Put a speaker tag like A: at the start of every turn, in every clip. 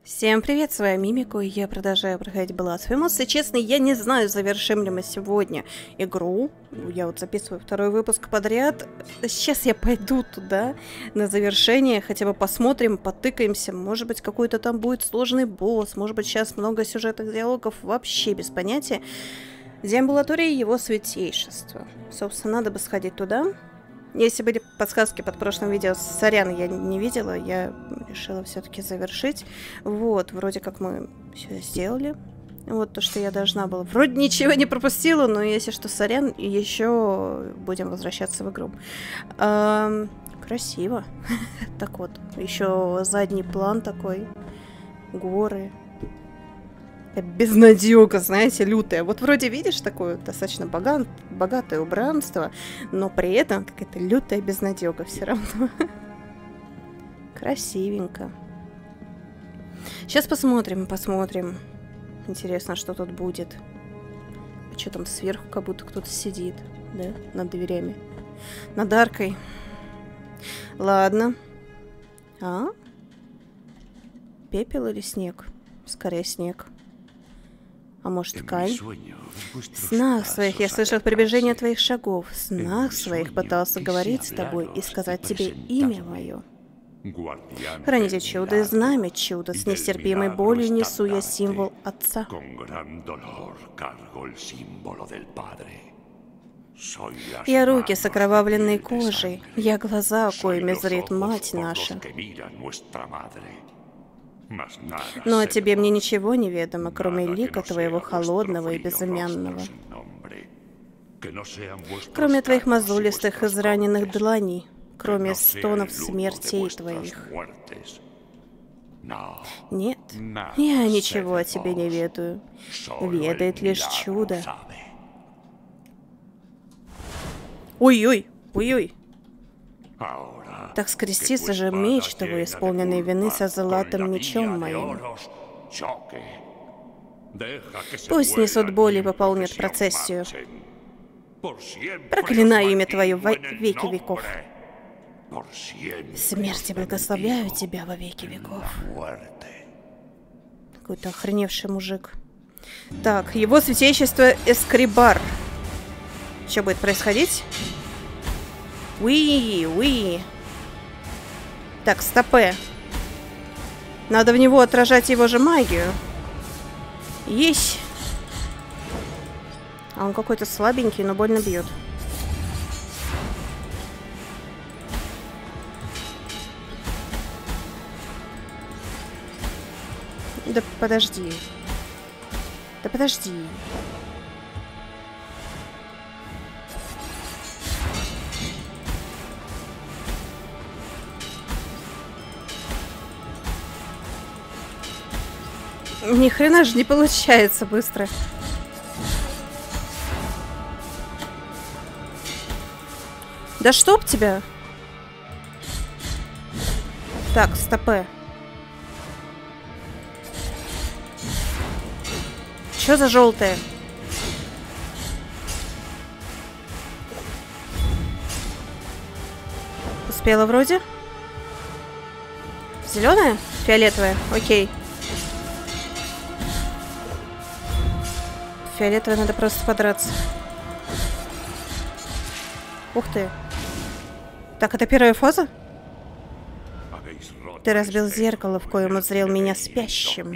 A: Всем привет, с вами Мимику, и я продолжаю проходить Blasphemous. Если честно, я не знаю, завершим ли мы сегодня игру. Я вот записываю второй выпуск подряд. Сейчас я пойду туда на завершение, хотя бы посмотрим, потыкаемся. Может быть, какой-то там будет сложный босс, может быть, сейчас много сюжетных диалогов, вообще без понятия. Деамбулатория его святейшества. Собственно, надо бы сходить туда. Если были подсказки под прошлым видео, сорян, я не видела, я решила все-таки завершить. Вот, вроде как мы все сделали. Вот то, что я должна была. Вроде ничего не пропустила, но если что, сорян, и еще будем возвращаться в игру. Красиво. Так вот, еще задний план такой. Горы. Безнадёга, знаете, лютая. Вот вроде видишь такое достаточно богатое убранство, но при этом какая-то лютая безнадёга все равно. Красивенько. Сейчас посмотрим. Интересно, что тут будет. А что там сверху, как будто кто-то сидит, да, над дверями. Над аркой. Ладно. Пепел или снег? Скорее снег. А может, ткань? В снах своих я слышал приближение твоих шагов. В снах своих пытался говорить с тобой и сказать тебе имя мое. Хранитель чуда и знамя чуда, с нестерпимой болью несу я символ Отца. Я руки с окровавленной кожей, я глаза, коими зрит мать наша. Но о тебе мне ничего не ведомо, кроме лика твоего холодного и безымянного. Кроме твоих мозолистых израненных дланей, кроме стонов смертей твоих. Нет, я ничего о тебе не ведаю. Ведает лишь чудо. Ой-ой, ой-ой. Так скрестится же меч того, исполненной вины со золотым мечом моим. Пусть несут боль и пополнят процессию. Проклинаю имя твое во веки веков. Смерти благословляю тебя во веки веков. Какой-то охреневший мужик. Так, его святейшество Эскрибар. Что будет происходить? Уи. Так, стопе. Надо в него отражать его же магию. Есть. А он какой-то слабенький, но больно бьет. Да подожди. Да подожди. Ни хрена же не получается быстро. Да чтоб тебя. Так, стопе. Чё за желтое? Успела вроде. Зеленая? Фиолетовая? Окей. Фиолетовой надо просто подраться. Ух ты. Так, это первая фаза? Ты разбил зеркало, в коем узрел меня спящим.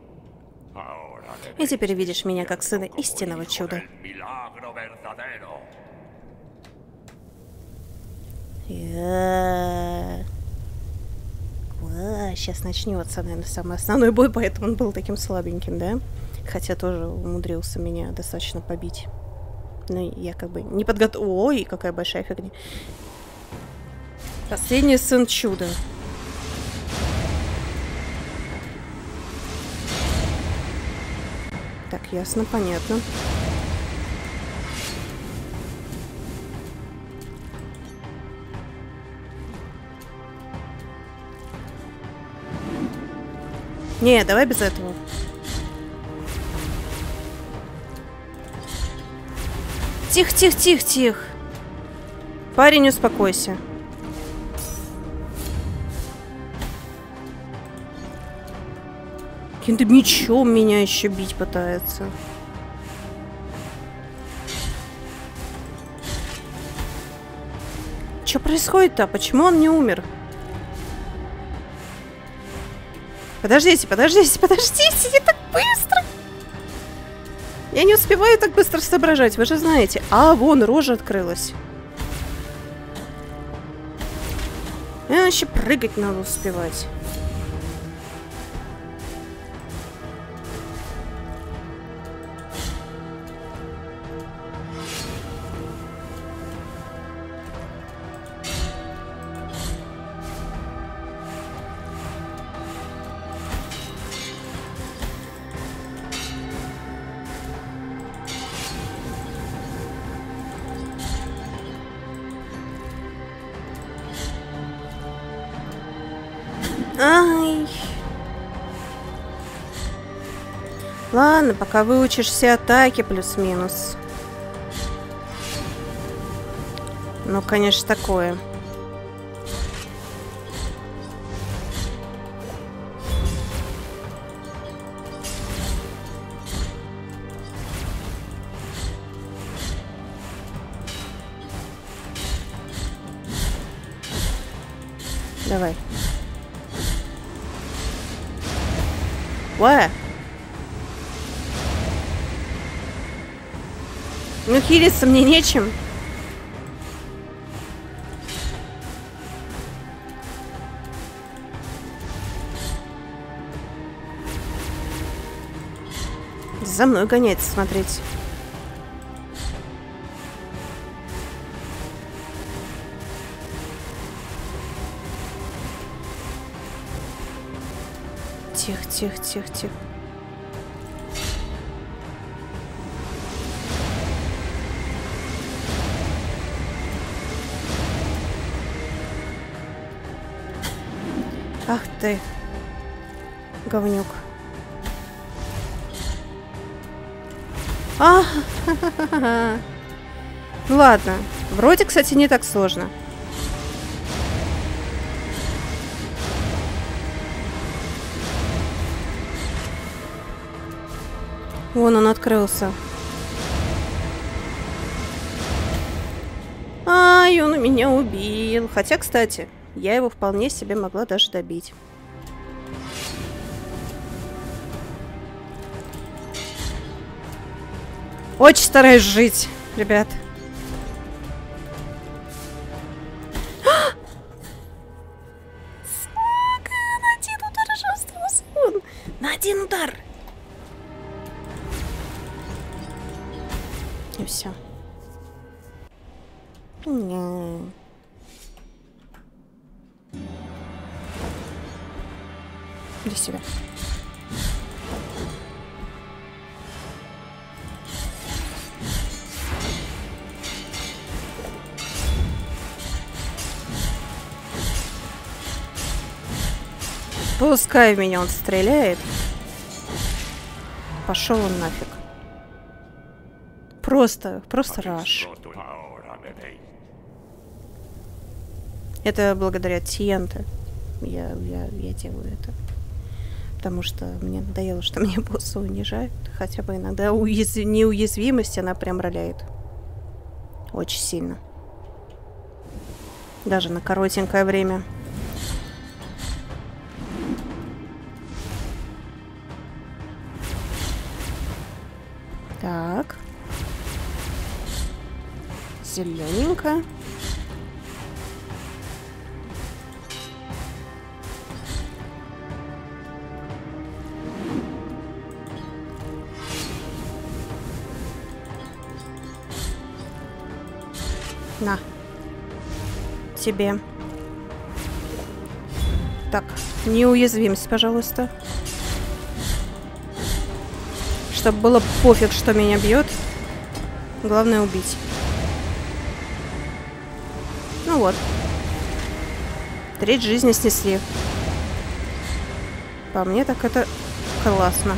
A: И теперь видишь меня как сына истинного чуда. Сейчас начнется, наверное, самый основной бой, поэтому он был таким слабеньким, да? Хотя тоже умудрился меня достаточно побить. Но я как бы не подготовила. Ой, какая большая фигня. Последний сын чуда. Так, ясно, понятно. Не, давай без этого. Тихо. Парень, успокойся. Каким-то мечом меня еще бить пытается. Что происходит-то? Почему он не умер? Подождите, подождите, подождите, не так быстро! Я не успеваю так быстро соображать, вы же знаете. А, вон, рожа открылась. Мне еще прыгать надо успевать. Ай. Ладно, пока выучишь все атаки плюс-минус. Ну, конечно, такое. Давай. Уа! Ну, хилиться мне нечем. За мной гоняется смотреть. Тихо, тихо, тихо, тихо. Ах ты, говнюк. А, ну ладно. Вроде, кстати, не так сложно. Вон он открылся. Ай, он меня убил. Хотя, кстати, я его вполне себе могла даже добить. Очень стараюсь жить, ребят. Сука, на один удар уже остался он. На один удар. И все. Иди сюда. Пускай в меня он стреляет. Пошел он нафиг. Просто раш. Это благодаря Тиенте. Я делаю это. Потому что мне надоело, что меня боссы унижают. Хотя бы иногда неуязвимость она прям роляет. Очень сильно. Даже на коротенькое время. Так. Зелененько. На. Тебе. Так, неуязвимость, пожалуйста. Чтобы было пофиг, что меня бьет. Главное убить. Ну вот. Треть жизни снесли. По мне так это классно.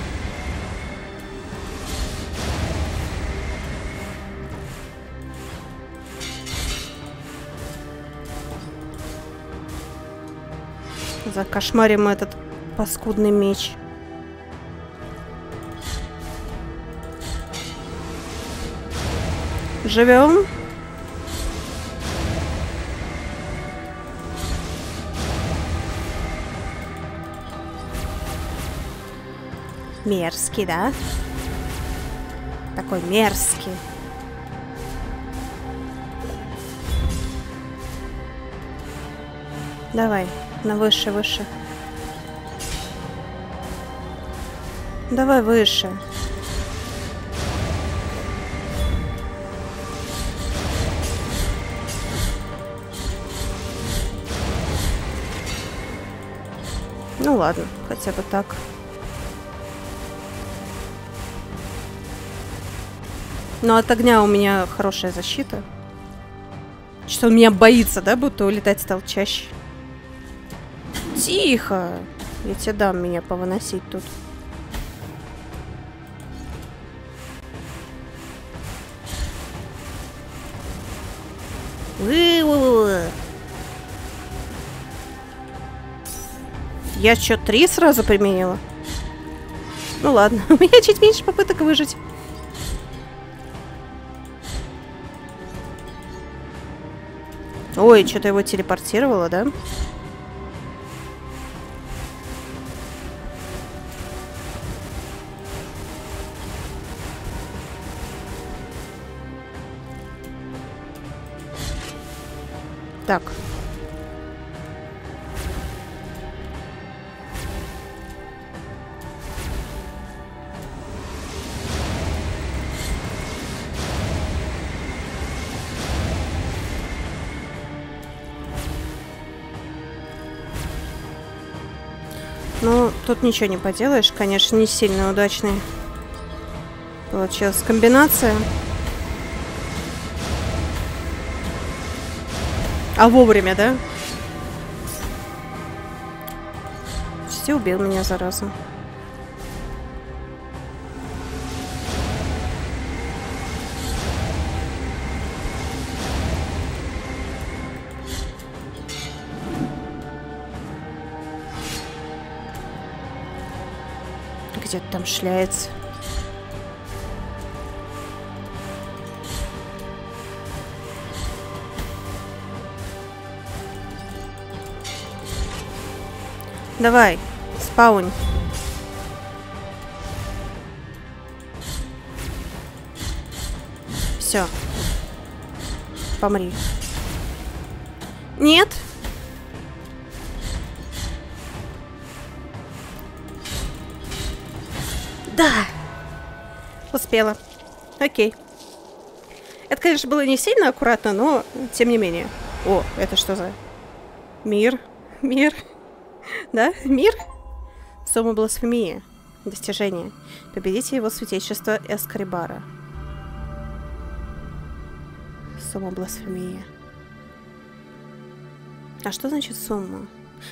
A: Закошмарим этот паскудный меч. Живем. Мерзкий, да? Такой мерзкий. Давай, на выше, выше. Давай выше. Ну ладно, хотя бы так. Но от огня у меня хорошая защита. Что он меня боится, да, будто улетать стал чаще. Тихо! Я тебе дам меня повыносить тут. Я что, 3 сразу применила? Ну ладно, у меня чуть меньше попыток выжить. Ой, что-то его телепортировало, да? Так. Ну, тут ничего не поделаешь, конечно, не сильно удачный получилась комбинация. А вовремя, да? Все, убил меня, зараза. Где-то там шляется. Давай, спаунь. Все. Помри. Нет? Да! Успела. Окей. Это, конечно, было не сильно аккуратно, но тем не менее. О, это что за... Мир? Мир? Да? Мир? Сумма бласфемии. Достижение. Победите его святейшество Эскрибара. Сумма бласфемии. А что значит сумма?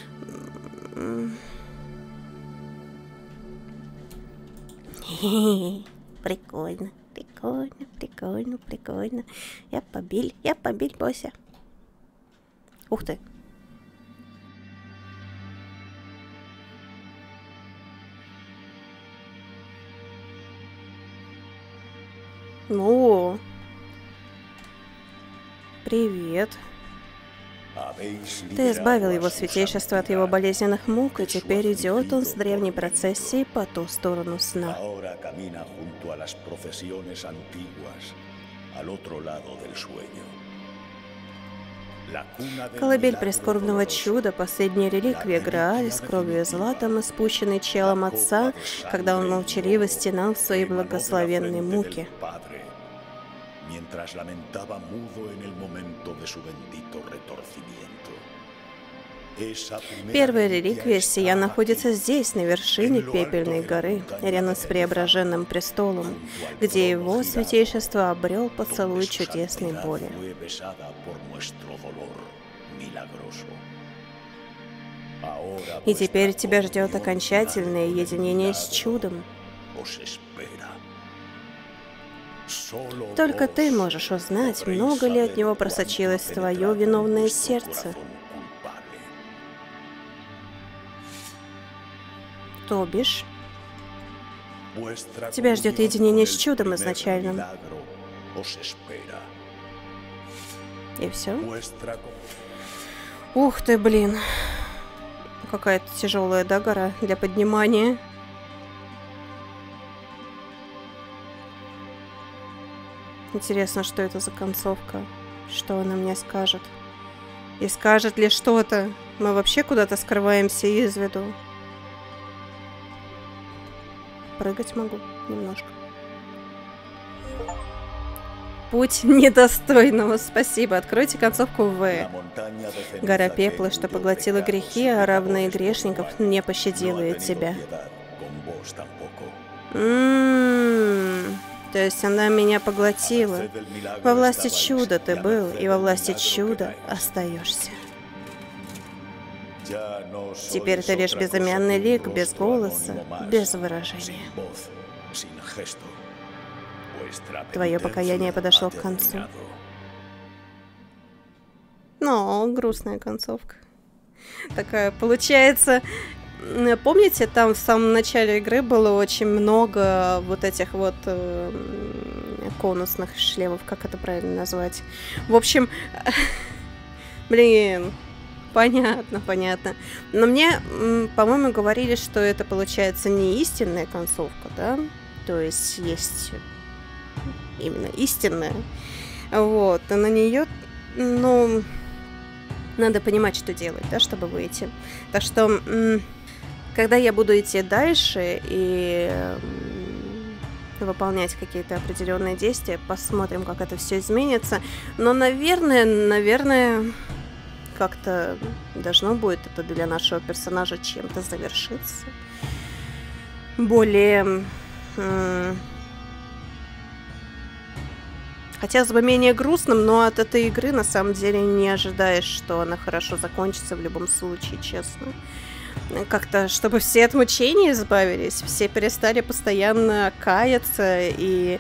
A: Прикольно, прикольно, прикольно, прикольно. Я побиль босса. Ух ты. О, привет. Ты избавил его святейшество от его болезненных мук, и теперь идет он с древней процессией по ту сторону сна. Колыбель прискорбного чуда, последняя реликвия Грааль с кровью и златом, испущенный челом отца, когда он молчаливо стенал в своей благословенной муке. Первая реликвия сия находится здесь, на вершине Пепельной горы, рядом с Преображенным престолом, где его святейшество обрел поцелуй чудесной боли. И теперь тебя ждет окончательное единение с чудом. Только ты можешь узнать, много ли от него просочилось в твое виновное сердце. То бишь, тебя ждет единение с чудом изначальным. И все. Ух ты, блин. Какая-то тяжелая, да, гора для поднимания. Интересно, что это за концовка. Что она мне скажет. И скажет ли что-то. Мы вообще куда-то скрываемся из виду. Прыгать могу немножко. Путь недостойного. Спасибо. Откройте концовку В. Гора пепла, что поглотила грехи, а равные грешников не пощадила и тебя. То есть она меня поглотила. Во власти чуда ты был, и во власти чуда остаешься. Теперь ты лишь безымянный лик, без голоса, без выражения. Твое покаяние подошло к концу. Но грустная концовка. Такая получается. Помните, там в самом начале игры было очень много вот этих вот конусных шлемов, как это правильно назвать? В общем, блин, понятно. Но мне, по-моему, говорили, что это получается не истинная концовка, да? То есть именно истинная. Вот, и на нее, ну, надо понимать, что делать, да, чтобы выйти. Так что, когда я буду идти дальше и выполнять какие-то определенные действия, посмотрим, как это все изменится. Но, наверное, как-то должно будет это для нашего персонажа чем-то завершиться. Более... Хотелось бы менее грустным, но от этой игры на самом деле не ожидаешь, что она хорошо закончится в любом случае, честно. Как-то, чтобы все от мучений избавились, все перестали постоянно каяться и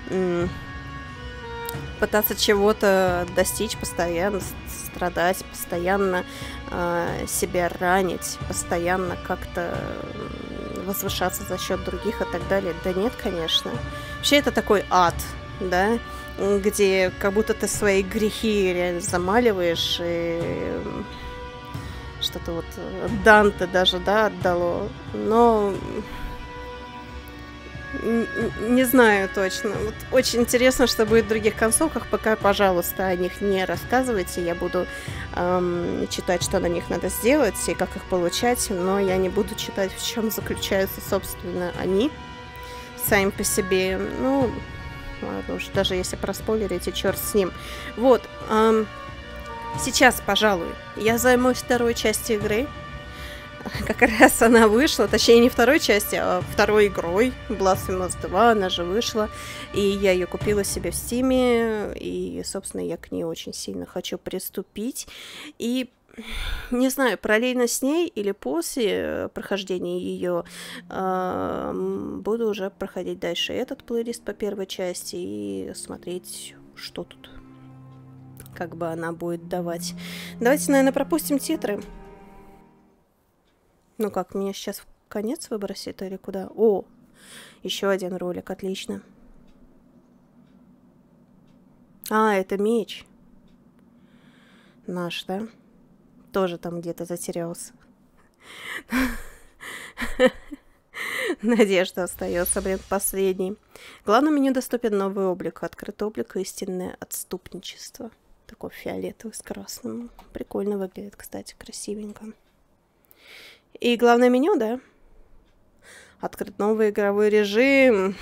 A: пытаться чего-то достичь, постоянно страдать, постоянно себя ранить, постоянно как-то возвышаться за счет других и так далее. Да нет, конечно. Вообще это такой ад, да, где как будто ты свои грехи реально замаливаешь, и что-то вот Данте даже, да, отдало. Но не знаю точно. Вот очень интересно, что будет в других концовках. Пока, пожалуйста, о них не рассказывайте. Я буду читать, что на них надо сделать и как их получать, но я не буду читать, в чем заключаются, собственно, они сами по себе. Ну, ладно уж, даже если проспойлерите, черт с ним. Вот. Сейчас, пожалуй, я займусь второй частью игры. Как раз она вышла, точнее не второй части, а второй игрой. Blasphemous 2, она же вышла. И я ее купила себе в Стиме. И, собственно, я к ней очень сильно хочу приступить. И не знаю, параллельно с ней или после прохождения ее буду уже проходить дальше этот плейлист по первой части и смотреть, что тут как бы она будет давать. Давайте, наверное, пропустим титры. Ну как, меня сейчас в конец выбросит или куда? О, еще один ролик, отлично. А, это меч. Наш, да? Тоже там где-то затерялся. Надежда остается, блин, последней. В главном меню доступен новый облик. Открытый облик и истинное отступничество. Такой фиолетовый с красным. Прикольно выглядит, кстати, красивенько. И главное меню, да? Открыт новый игровой режим.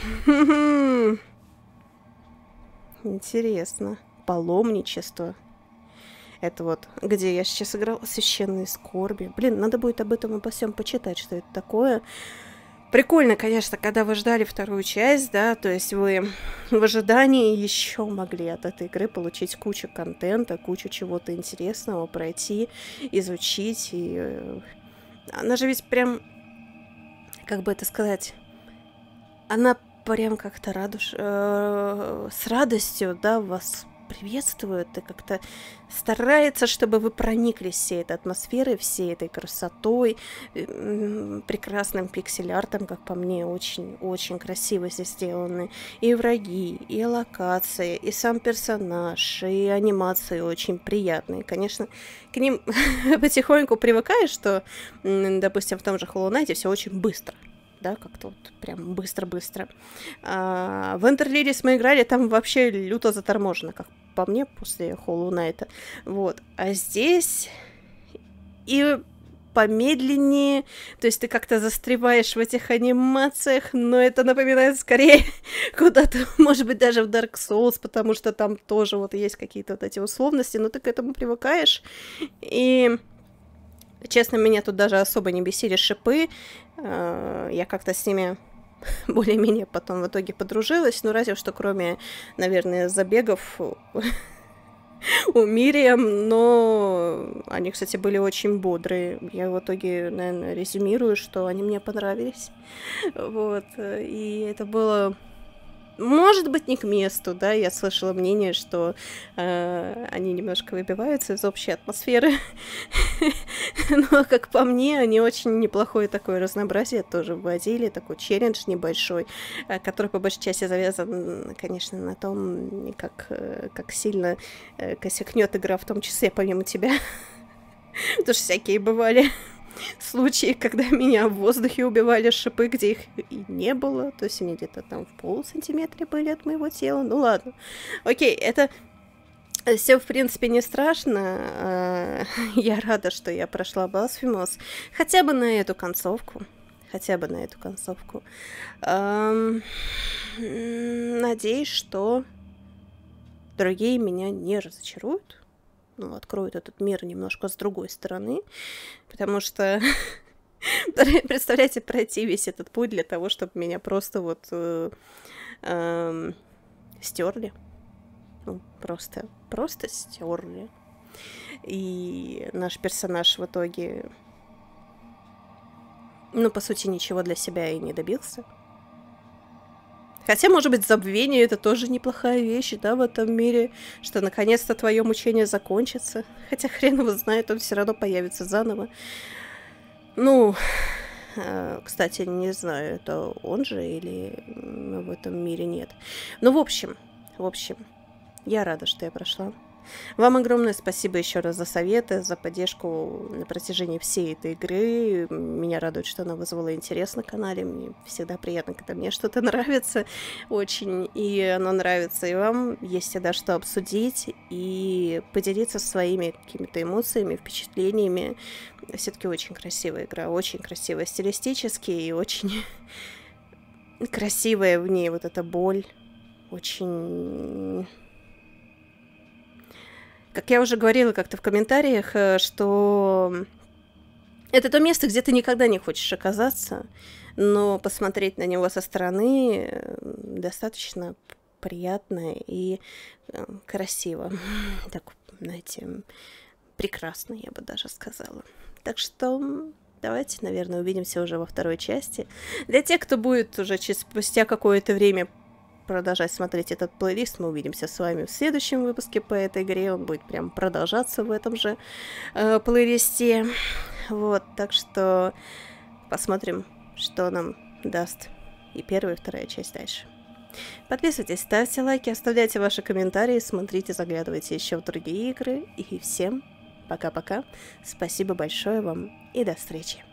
A: Интересно. Паломничество. Это вот, где я сейчас играла, священные скорби. Блин, надо будет об этом обо всем почитать, что это такое. Прикольно, конечно, когда вы ждали вторую часть, да, то есть вы в ожидании еще могли от этой игры получить кучу контента, кучу чего-то интересного, пройти, изучить. И она же ведь прям, как бы это сказать, она прям как-то с радостью, да, вас приветствует и как-то старается, чтобы вы прониклись всей этой атмосферой, всей этой красотой, прекрасным пиксель-артом, как по мне, очень-очень красиво здесь сделаны. И враги, и локации, и сам персонаж, и анимации очень приятные. Конечно, к ним потихоньку привыкаешь, что, допустим, в том же Hollow Knight все очень быстро. Да, как-то вот прям быстро-быстро. В Enter Lilies мы играли, там вообще люто заторможено, как по мне, после Hollow Knight. Вот. А здесь и помедленнее, то есть ты как-то застреваешь в этих анимациях, но это напоминает скорее куда-то, может быть, даже в Dark Souls, потому что там тоже вот есть какие-то вот эти условности, но ты к этому привыкаешь, и... Честно, меня тут даже особо не бесили шипы. Я как-то с ними более-менее потом в итоге подружилась. Ну, разве что кроме, наверное, забегов у Мириам. Но они, кстати, были очень бодрые. Я в итоге, наверное, резюмирую, что они мне понравились. Вот. И это было... Может быть, не к месту, да, я слышала мнение, что они немножко выбиваются из общей атмосферы, но, как по мне, они очень неплохое такое разнообразие тоже вводили, такой челлендж небольшой, который по большей части завязан, конечно, на том, как сильно косякнет игра, в том числе помимо тебя, потому что всякие бывали случаи, когда меня в воздухе убивали шипы, где их и не было. То есть они где-то там в полсантиметра были от моего тела. Ну ладно. Окей, это все, в принципе, не страшно. Я рада, что я прошла Blasphemous. Хотя бы на эту концовку. Надеюсь, что другие меня не разочаруют. Ну, откроют этот мир немножко с другой стороны, потому что, представляете, пройти весь этот путь для того, чтобы меня просто вот стерли, ну, просто стерли, и наш персонаж в итоге, ну, по сути, ничего для себя и не добился. Хотя, может быть, забвение — это тоже неплохая вещь, да, в этом мире, что наконец-то твое мучение закончится. Хотя хрен его знает, он все равно появится заново. Ну, кстати, не знаю, это он же или в этом мире нет. Ну, в общем, я рада, что я прошла. Вам огромное спасибо еще раз за советы, за поддержку на протяжении всей этой игры. Меня радует, что она вызвала интерес на канале. Мне всегда приятно, когда мне что-то нравится очень, и оно нравится и вам. Есть всегда что обсудить и поделиться своими какими-то эмоциями, впечатлениями. Все-таки очень красивая игра, очень красивая стилистически и очень красивая в ней вот эта боль. Очень... Как я уже говорила как-то в комментариях, что это то место, где ты никогда не хочешь оказаться, но посмотреть на него со стороны достаточно приятно и красиво. Так, знаете, прекрасно, я бы даже сказала. Так что давайте, наверное, увидимся уже во второй части. Для тех, кто будет уже спустя какое-то время продолжать смотреть этот плейлист, мы увидимся с вами в следующем выпуске по этой игре. Он будет прям продолжаться в этом же плейлисте. Вот, так что посмотрим, что нам даст и первая, и вторая часть дальше. Подписывайтесь, ставьте лайки, оставляйте ваши комментарии, смотрите, заглядывайте еще в другие игры. И всем пока-пока. Спасибо большое вам и до встречи.